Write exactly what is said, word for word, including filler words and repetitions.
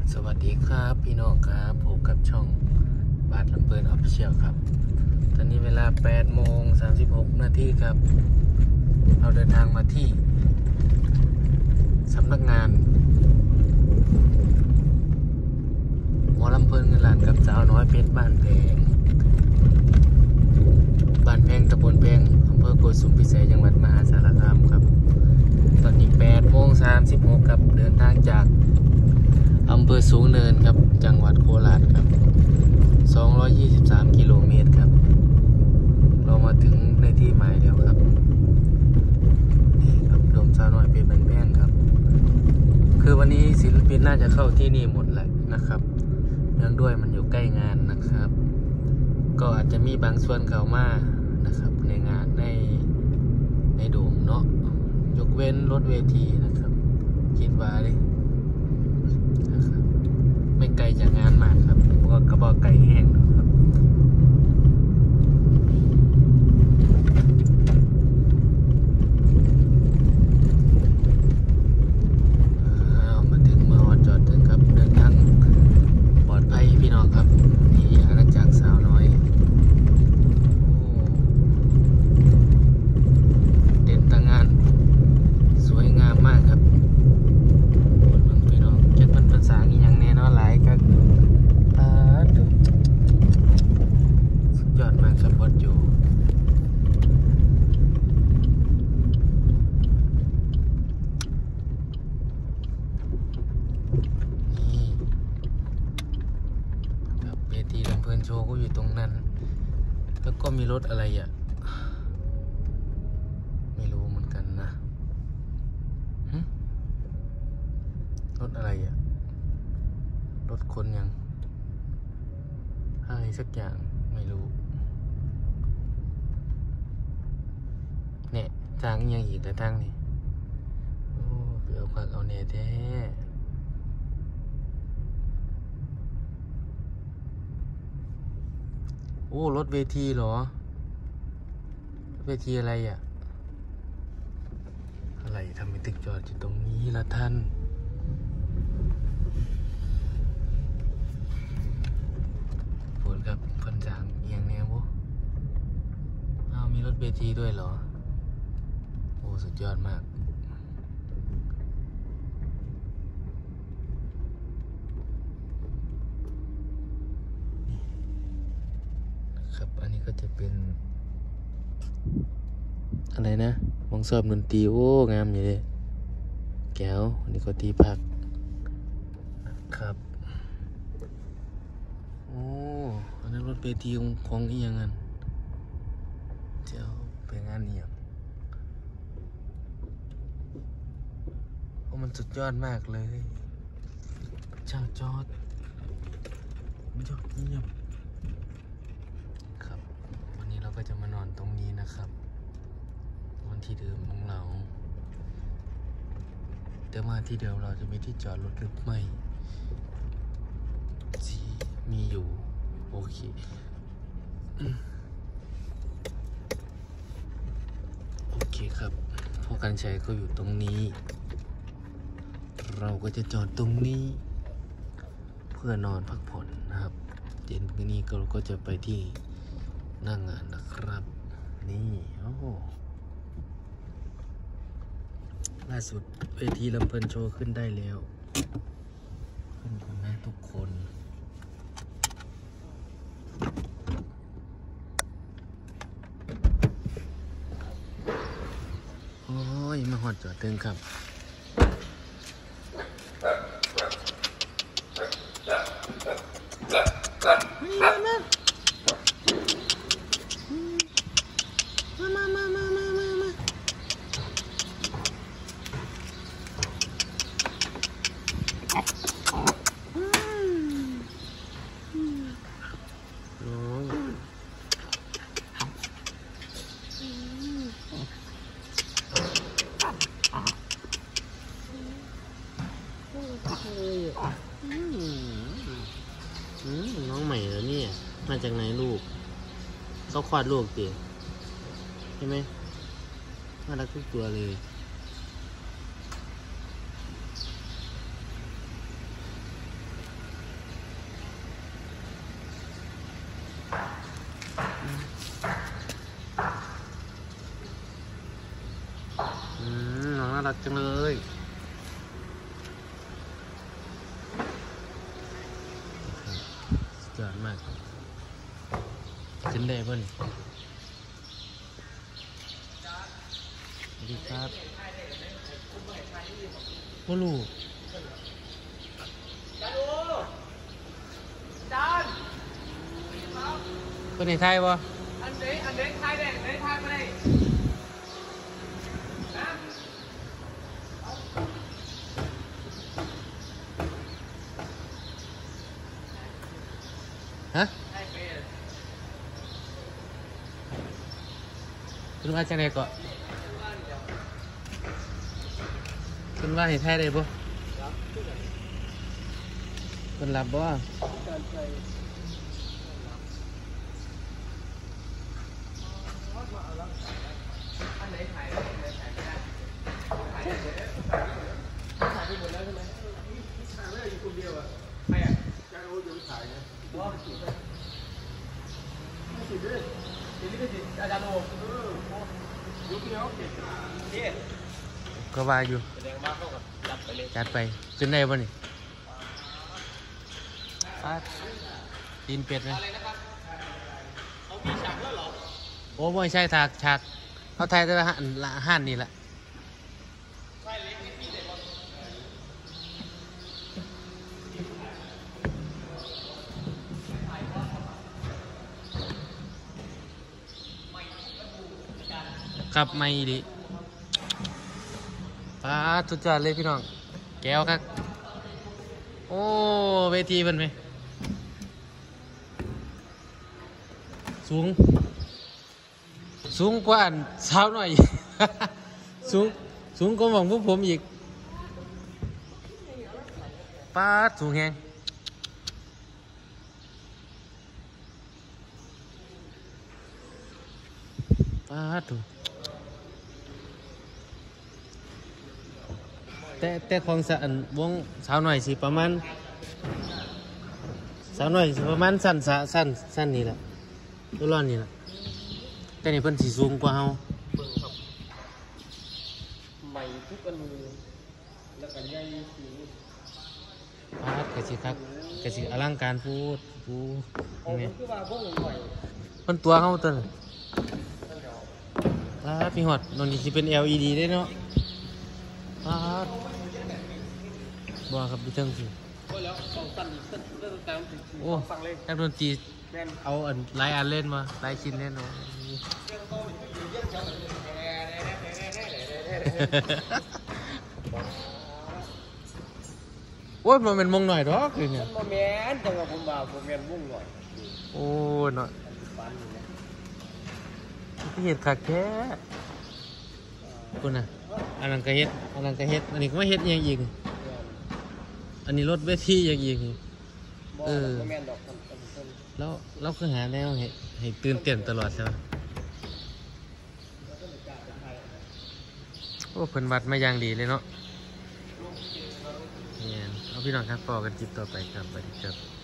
สวัสดีครับพี่น้องครับพบกับช่องบาทลำเพลินออฟฟิเชียลครับตอนนี้เวลาแปดโมงสามสิบหกนาทีครับเราเดินทางมาที่สำนักงานหมอลำเพลินเงินล้านกับสาวน้อยเพชรบ้านแพงบ้านแพงตำบลแพงอำเภอโกสุมพิสัยจังหวัดมหาสารคามครับตอนนี้แปดโมงสามสิบหกครับเดินทางจากอำเภอสูงเนินครับจังหวัดโคราชครับสองร้อยยี่สิบสามกิโลเมตรครับเรามาถึงในที่หมายแล้วครับนี่ครับโดมสาวน้อยเพชรบ้านแพงครับคือวันนี้ศิลปินน่าจะเข้าที่นี่หมดแหละนะครับเนื่องด้วยมันอยู่ใกล้งานนะครับก็อาจจะมีบางส่วนเข้ามานะครับในงานในในโดมเนาะยกเว้นรถเวทีนะครับคิดว่าดินะครับไม่ไกลจากงานมากครับก็กระบอกไก่แห้งนะครับมาถึงมาหอดจอดถึงครับเดินทางปลอดภัยพี่น้องครับนี่อาณาจักรสาวน้อยเด่นตางานสวยงามมากครับคนเมืองพี่น้องเจ็ดพันภาษาอีกอย่างแน่นอนหลายก็ตาดุสุดยอดมากครับบอสโจนี่ครับเวทีลำเพลินโชว์ก็อยู่ตรงนั้นแล้วก็มีรถอะไรอ่ะไม่รู้เหมือนกันนะรถอะไรอ่ะรถคนยังอะไรสักอย่างไม่รู้เนี่ยทางยังอีกแต่ทางนี่โอ้เปลี่ยวคักเอาเน่แท้โอ้รถเวทีเหรอรถเวทีอะไรอ่ะอะไรทำไมตึกจอดอยู่ตรงนี้ล่ะท่านปวดกับพันจางเอียงแนวบ่อ้าวมีรถเวทีด้วยเหรอโอ้สุดยอดมากครับอันนี้ก็จะเป็นอะไรนะมองสอบดนตรีโอ้งามอยู่เลยแก้วอันนี้ก็ตีผักครับโอ้อันนั้นรถเวทีของของอีหยังงั้นเจ้าไปงานอีหยังโอ้มันสุดยอดมากเลยเจ้าจอดยอดเยี่ยมครับวันนี้เราก็จะมานอนตรงนี้นะครับวันที่เดิมของเราแต่มาที่เดิมเราจะมีที่จอดรถหรือไม่ที่มีอยู่โอเคโอเคครับพวกกันชัยก็อยู่ตรงนี้เราก็จะจอดตรงนี้เพื่อนอนพักผ่อนนะครับเย็นนี้เราก็จะไปที่หน้างงานนะครับนี่โอ้ล่าสุดเวทีลำเพลินโชว์ขึ้นได้แล้วขึ้นกันได้ทุกคนโอ้ยมาหอดจอดตึงครับมามามามามามาน้องใหม่แล้วเนี่ยมาจากไหนลูกเขาคลอดลูกติใช่ไหมน่ารักทุกตัวเลยรักจังเลยสุดยอดมากขึ้นได้ป่ะนี่สวัสดีครับพ่อลูกคนในไทยป่ะอันนี้อันนี้ไทยได้อันนี้ไทยไม่ได้ฮะคุณว่าจังไงก่อนคุณว่าเห็นไทยได้ป่ะคุณรับบ่ก็ว่าอยู่จัดไปขึ้นได้ป่ะนี่ฟาดตีนเป็ดไหมโอ้ไม่ใช่ฉากฉากเขาไทยแต่ละห้านนี่แหละครับไม่ดิป้าทุกจอดเลยพี่น้องแก้วครับโอ้เวทีเป็นไหมสูงสูงกว่าอันสาวหน่อย สูงสูงกว่าของพวกผมอีกป้าสูงแฮงป้าถูกแต่แต่ของสอันวงสาวหน่อยสิประมาณสาวหน่อยสิประมาณสั้นสะสั้นสั้นนี่แหละตัวร้อนนี่แหละแต่นี่เพิ่นสีสูงกว่าเฮาใหม่ทุกอนูแล้วก็ใหญ่สีพาดกระสิครับกระสิอลังการพูดพูดนี่เพิ่นตัวเฮาตัวพาดมีหอดนนนี่สิเป็น แอล อี ดี ได้เนาะพาดบ่ครับพี่เทิงสิโอ้นักดนตรีเอาอันหลายอันเล่นมาหลายชิ้นเล่นมาโอ้ยมันเป็นมงหน่อยดอกเลยเนี่ยมันแมนจังหวะผมบ่าวผมแมนมงหน่อยโอ้ยหน่อยที่เห็ดขาดแค่คุณน่ะอันนั้นก็เห็ดอันนั้นก็เห็ดอันนี้ก็ไม่เห็ดยังอีกอันนี้รถเวทียังอีกเออแล้วเราคือหาแนวให้ให้ตื่นเต้นตลอดใช่ไหมโอ้เพิ่นวัดมาอย่างดีเลยเนาะเนี่ยเอาพี่น้องครับต่อกันจิบต่อไปครับสวัสดีครับ